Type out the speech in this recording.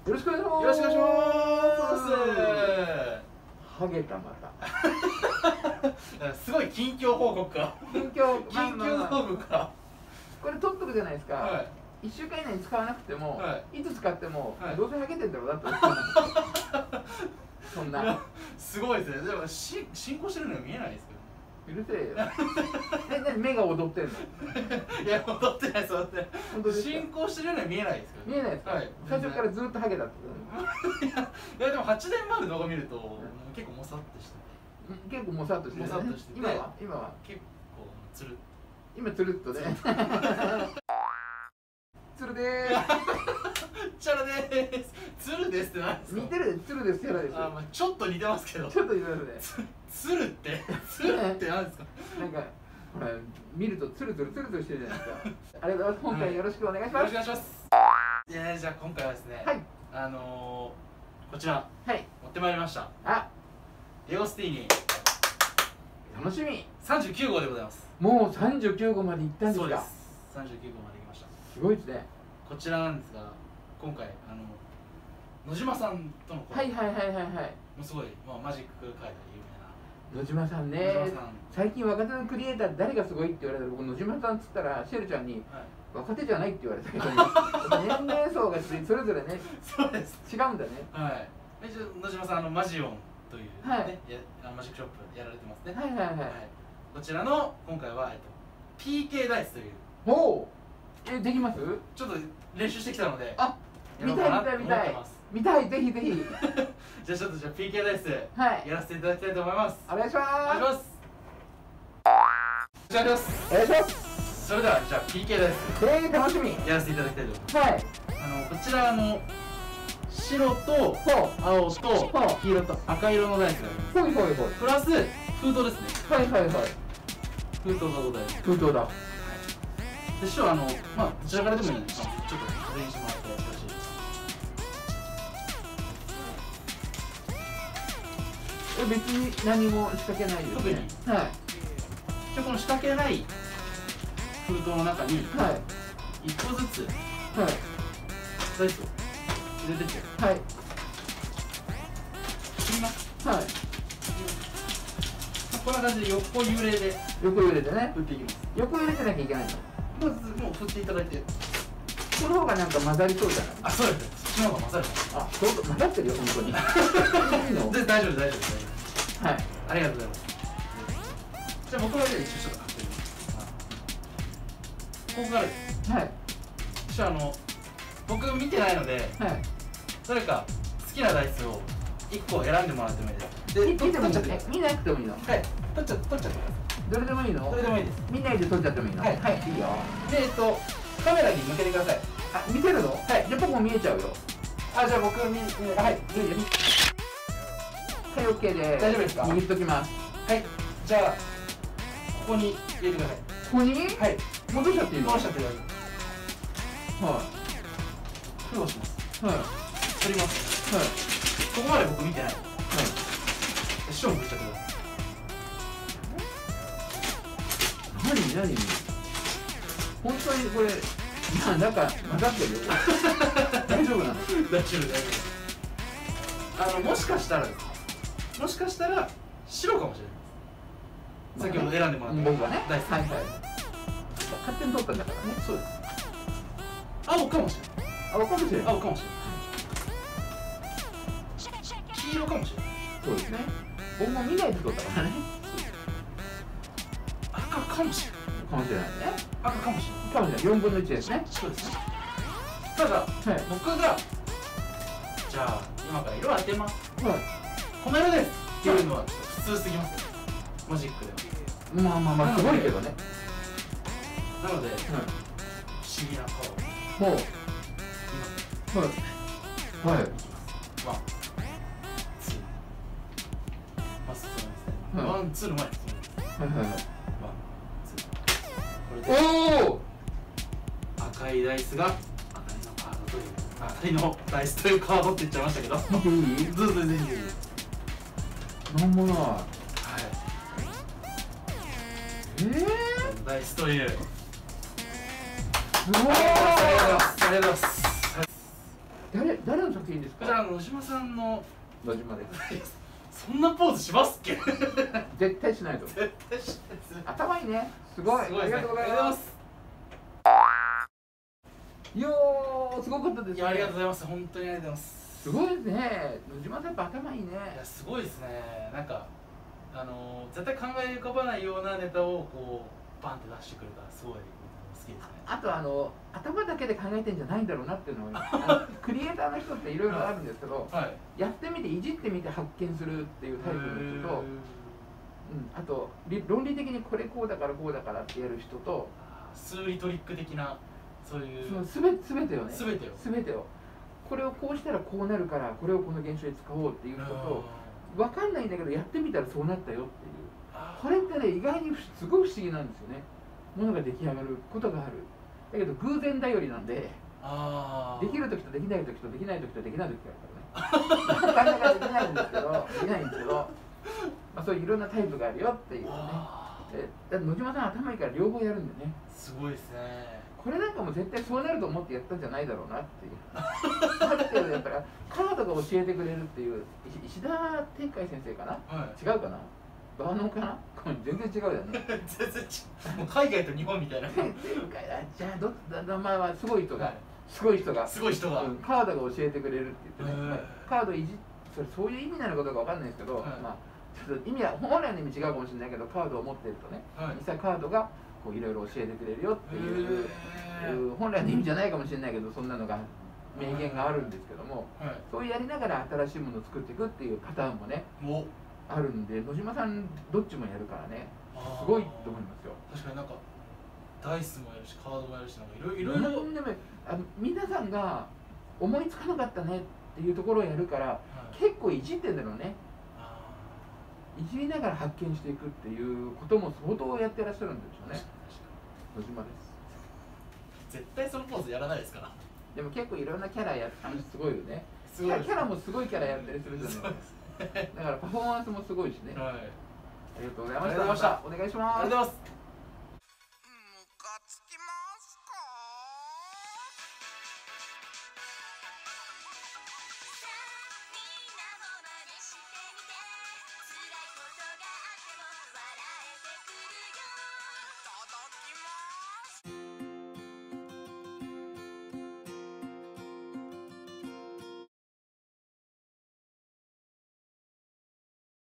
よろしくお願いします。 よろしくお願いします。 ハゲたまた。 すごい近況報告か。 近況報告か。 これ取っとくじゃないですか。 はい。 1週間以内に使わなくても、いつ使っても、 はい、 どうせハゲてんだろうなってそんな。 すごいですね。でも進行してるのが見えないですけど。 うるせえよ。目が踊ってんの？ いや、踊ってないです、踊ってない。 本当ですか？ 進行してるのは見えないですけど。 見えないですか？はい。最初からずっとハゲだってこといや、でも8年前の動画見ると、結構もさっとして。 結構もさっとしてるね。今は結構つる。 今つるっとね。つるでーす。 チャラでーす。つるですって何ですか？ 似てる、つるです、チャラです。 あ、まあちょっと似てますけど。 ちょっと似てますね。 つるって何ですか？ なんかほら見るとつるつるつるつるしてるじゃないですか。ありがとうございます。今回よろしくお願いします。 よろしくお願いします。じゃあ今回はですね、 はい、 こちら、はい、持ってまいりました。 あ、 デゴスティーニ楽しみ。 39号でございます。 もう39号まで行ったんですか？ そうです。39号まで行きました。 すごいですね。 こちらなんですが、今回野島さんとのコラボ、もうすごい、まあ、マジック界で有名な野島さんね。最近若手のクリエイター誰がすごいって言われたら、僕野島さんっつったらシェルちゃんに、若手じゃないって言われたけど、年齢層がそれぞれね、 そうです、 違うんだね。 はい。野島さんマジオンというね、マジックショップやられてますね。こちらの今回はPK ダイスという。 おお。できます？ ちょっと練習してきたので。 あ、見たい見たい、ぜひぜひ。 じゃあちょっとPK ダイスやらせていただきたいと思います。 お願いします。 お願いします。お願いします。 お願いします。 それではじゃあ PK ダイス楽しみやらせていただきたいと思います。 はい。 こちら白と青と黄色と赤色のダイスがあります。プラス封筒ですね。封筒がございます。 封筒だ。 で、師匠まあどちらからでもいいので、ちょっと確認してもらってよろしいですか？ 別に何も仕掛けないですね。 特に。はい。じゃあこの仕掛けない封筒の中に1個ずつダイスを入れてって。はい。切ります。はい。こんな感じで横揺れでね振っていきます。横揺れてなきゃいけないの？まずもう振っていただいて。 この方がなんか混ざりそうじゃない？ あ、そうです。そっちの方が混ざる。 あ、そう混ざってるよ本当に。 大丈夫です。はい。ありがとうございます。じゃあ僕の上で一応ちょっと買ってみます。ここからです。はい。一応僕見てないので、誰か好きなダイスを1個選んでもらってもいいですか？で、取っちゃってください。見なくてもいいの？はい。取っちゃってください。 どれでもいいの？ どれでもいいです。 見ないで撮っちゃってもいいの？はい、いいよ。 で、カメラに向けてください。 あ、見せるの？はい。じゃあ僕も見えちゃうよ。 あ、じゃあ僕はい、見えて。はい、 OK です。 大丈夫ですか？ 握っときます。 はい。じゃあここに入れてください。 ここに？はい。戻しちゃっていいの？ 戻しちゃってください。はい。フローします。はい。取ります。はい。ここまで僕見てない。はい。師匠も振っちゃってください。 何本当にこれなんか混ざってる？大丈夫なの？ 大丈夫。もしかしたら白かもしれない。先ほど選んでもらった僕がね。 大好き。はい。 勝手に取ったんだからね。 そうです。青かもしれない。 青かもしれない。 青かもしれない。黄色かもしれない。 そうですね。僕も見ないで取ったからね。 赤かもしれない。 かもしれないね。 赤かもしれない。 4分の1ですね。 そうですね。ただ、僕がじゃあ今から色を当てます。この色ですっていうのは普通すぎますよ。マジックでは。 まあすごいけどね。 なので不思議な顔をもうはい。 いきます。まずそうですね。ワンツーの前です。これで赤いダイスが当たりのダイスというカードって言っちゃいましたけど。どうぞぜひ。 なんもない。 ダイスという。 すごい。 ありがとうございます。 誰の作品ですか？ こちら野島さんの野島です。 そんなポーズしますっけ？ 絶対しないと。 絶対しないです。 頭いいね。すごい。ありがとうございます。いやー、すごかったですね。 いや、ありがとうございます。本当にありがとうございます。 すごいですね。野島さんやっぱ頭いいね。 いや、すごいですね。なんか絶対考え浮かばないようなネタをこうバンって出してくるからすごい好きですね。 あと頭だけで考えてんじゃないんだろうなっていうのをクリエイターの人っていろいろあるんですけど、はい、やってみていじってみて発見するっていうタイプの人と、あと論理的にこれこうだからこうだからってやる人と、 数理トリック的なそういう全てをね、全てをこれをこうしたらこうなるからこれをこの現象で使おうっていう人と、分かんないんだけどやってみたらそうなったよっていう、これってね意外にすごい不思議なんですよね。ものが出来上がることがある。だけど偶然頼りなんで、できる時とできない時とできない時とできない時があるからね。なかなかできないんですけど、そういういろんなタイプがあるよっていうね。だって野島さん頭いいから両方やるんでね。 すごいですね。 これなんかも絶対そうなると思ってやったんじゃないだろうなっていう。ある程度やったらカードが教えてくれるっていう石田天海先生かな、はい、違うかな、バーノンかな、全然違うよね。 全然違う。もう海外と日本みたいな。 じゃあまあすごい人が、すごい人がカードが教えてくれるって言ってね。カードそういう意味なのかどうかわかんないですけど、まあちょっと意味は本来の意味違うかもしれないけど、カードを持ってるとね、実際カードがいろいろ教えてくれるよっていう本来の意味じゃないかもしれないけど、そんなのが名言があるんですけども、そうやりながら新しいものを作っていくっていうパターンもねあるんで、野島さんどっちもやるからね、すごいと思いますよ。 確かになんかダイスもやるしカードもやるし、なんかいろいろ皆さんが思いつかなかったねっていうところをやるから、結構いじってんだろうね。いじりながら発見していくっていうことも相当やってらっしゃるんでしょうね。野島です。 絶対そのポーズやらないですから。 でも結構いろんなキャラすごいよね。キャラもすごいキャラやったりするじゃないですか。だからパフォーマンスもすごいしね。はい、ありがとうございました。お願いします。ありがとうございます。